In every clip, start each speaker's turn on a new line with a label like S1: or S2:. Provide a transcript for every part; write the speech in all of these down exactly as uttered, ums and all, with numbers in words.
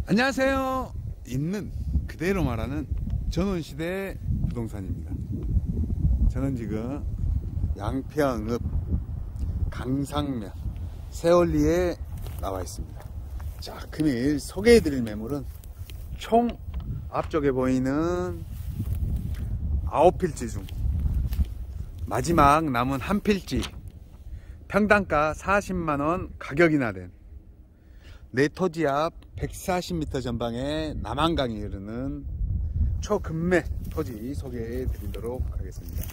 S1: 안녕하세요. 있는 그대로 말하는 전원시대 부동산입니다. 저는 지금 양평읍 강상면 세월리에 나와 있습니다. 자, 금일 소개해드릴 매물은 총 앞쪽에 보이는 아홉 필지 중 마지막 남은 한 필지, 평당가 사십만원 가격이나 된 내 토지 앞 백사십 미터 전방에 남한강이 흐르는 초급매 토지 소개해 드리도록 하겠습니다.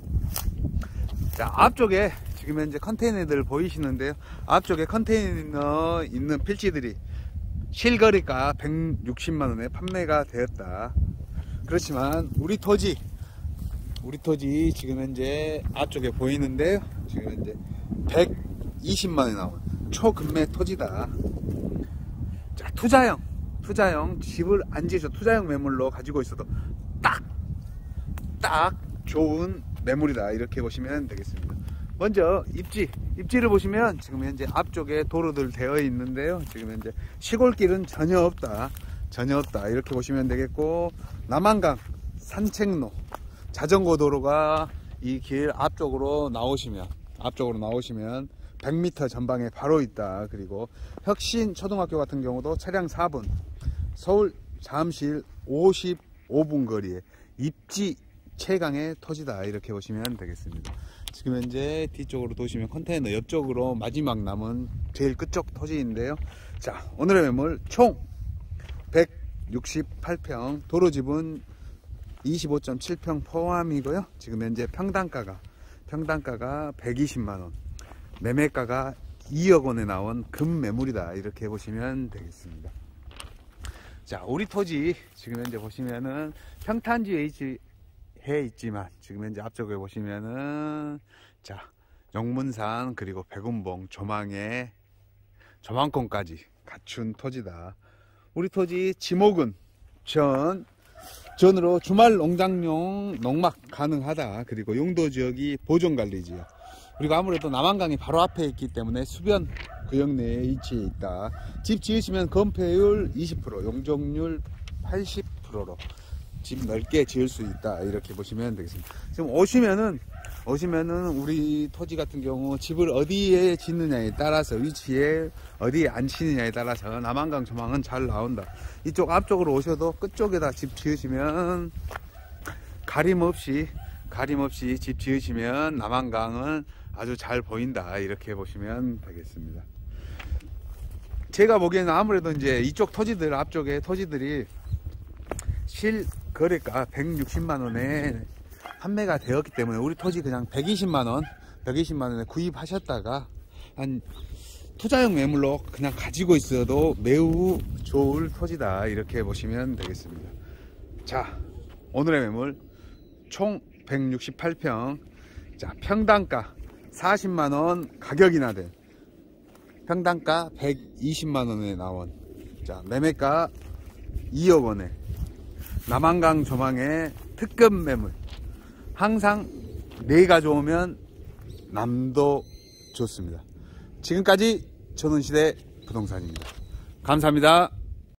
S1: 자, 앞쪽에 지금 현재 컨테이너들 보이시는데요. 앞쪽에 컨테이너 있는 필지들이 실거래가 백육십만원에 판매가 되었다. 그렇지만 우리 토지 우리 토지 지금 현재 앞쪽에 보이는데요. 지금 현재 백이십만원에 나온 초급매 토지다. 자, 투자형 투자형 집을 안 지으셔 투자형 매물로 가지고 있어도 딱 딱 좋은 매물이다, 이렇게 보시면 되겠습니다. 먼저 입지 입지를 보시면 지금 현재 앞쪽에 도로들 되어 있는데요. 지금 현재 시골길은 전혀 없다 전혀 없다 이렇게 보시면 되겠고, 남한강 산책로 자전거 도로가 이 길 앞쪽으로 나오시면 앞쪽으로 나오시면 백 미터 전방에 바로 있다. 그리고 혁신 초등학교 같은 경우도 차량 사 분, 서울 잠실 오십오 분 거리에 입지 최강의 토지다, 이렇게 보시면 되겠습니다. 지금 현재 뒤쪽으로 도시면 컨테이너 옆쪽으로 마지막 남은 제일 끝쪽 토지인데요. 자, 오늘의 매물 총 백육십팔 평, 도로집은 이십오 점 칠 평 포함이고요. 지금 현재 평당가가 평당가가 백이십만원, 매매가가 이억 원에 나온 금매물이다, 이렇게 보시면 되겠습니다. 자, 우리 토지 지금 현재 보시면은 평탄지에 해 있지만 지금 현재 앞쪽에 보시면은 자, 용문산 그리고 백운봉 조망에 조망권까지 갖춘 토지다. 우리 토지 지목은 전 전으로 주말 농장용 농막 가능하다. 그리고 용도 지역이 보존관리지역, 그리고 아무래도 남한강이 바로 앞에 있기 때문에 수변 구역 내에 위치해 있다. 집 지으시면 건폐율 이십 퍼센트, 용적률 팔십 퍼센트로 집 넓게 지을 수 있다, 이렇게 보시면 되겠습니다. 지금 오시면은 오시면은 우리 토지 같은 경우 집을 어디에 짓느냐에 따라서, 위치에 어디에 앉히느냐에 따라서 남한강 조망은 잘 나온다. 이쪽 앞쪽으로 오셔도 끝쪽에다 집 지으시면 가림없이 가림없이 집 지으시면 남한강은 아주 잘 보인다, 이렇게 보시면 되겠습니다. 제가 보기에는 아무래도 이제 이쪽 토지들, 앞쪽에 토지들이 실거래가 백육십만원에 판매가 되었기 때문에 우리 토지 그냥 백이십만원 백이십만원에 구입하셨다가 한 투자용 매물로 그냥 가지고 있어도 매우 좋을 토지다, 이렇게 보시면 되겠습니다. 자, 오늘의 매물 총 백육십팔 평, 자, 평당가 사십만원 가격이나 된 평당가 백이십만원에 나온, 자, 매매가 이억 원에 남한강 조망의 특급 매물. 항상 내가 좋으면 남도 좋습니다. 지금까지 전원시대 부동산입니다. 감사합니다.